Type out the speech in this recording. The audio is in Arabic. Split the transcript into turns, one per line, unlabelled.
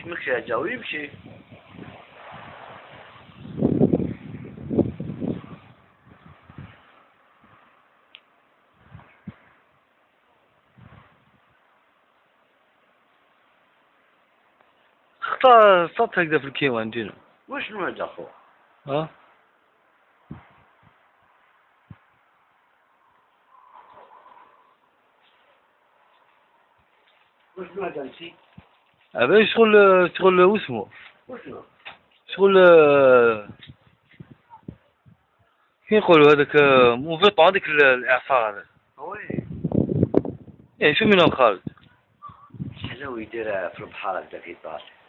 مشي الجو يمشي.
اختار سطح هكذا في الكيوان دينو.
وش نوع أخو؟
ها؟
وش نوع جنسي؟
أبي شغل واسمه
وش نوع؟
شغل كي يقولوا هذاك موفيط هذاك الإعصار هذا.
وي.
يعني شو منهم خالد؟
حلو يدير في البحر هكذا في طال.